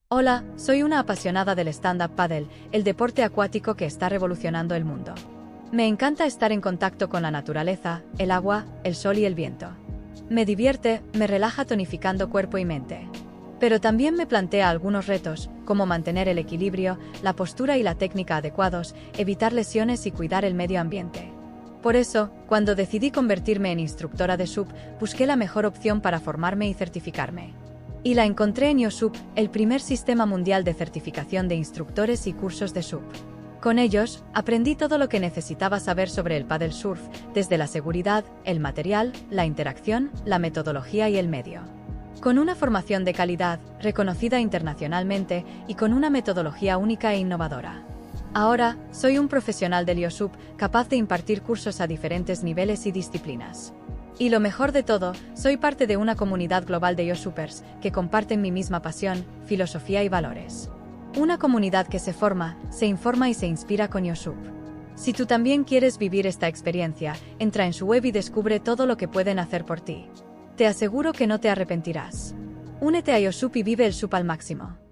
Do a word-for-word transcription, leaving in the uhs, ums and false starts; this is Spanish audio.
Hola, soy una apasionada del stand-up paddle, el deporte acuático que está revolucionando el mundo. Me encanta estar en contacto con la naturaleza, el agua, el sol y el viento. Me divierte, me relaja tonificando cuerpo y mente. Pero también me plantea algunos retos, como mantener el equilibrio, la postura y la técnica adecuados, evitar lesiones y cuidar el medio ambiente. Por eso, cuando decidí convertirme en instructora de S U P, busqué la mejor opción para formarme y certificarme. Y la encontré en YoSUP, el primer sistema mundial de certificación de instructores y cursos de S U P. Con ellos, aprendí todo lo que necesitaba saber sobre el paddle surf, desde la seguridad, el material, la interacción, la metodología y el medio. Con una formación de calidad, reconocida internacionalmente, y con una metodología única e innovadora. Ahora, soy un profesional del YoSUP, capaz de impartir cursos a diferentes niveles y disciplinas. Y lo mejor de todo, soy parte de una comunidad global de YoSUPers, que comparten mi misma pasión, filosofía y valores. Una comunidad que se forma, se informa y se inspira con YoSUP. Si tú también quieres vivir esta experiencia, entra en su web y descubre todo lo que pueden hacer por ti. Te aseguro que no te arrepentirás. Únete a YoSUP y vive el S U P al máximo.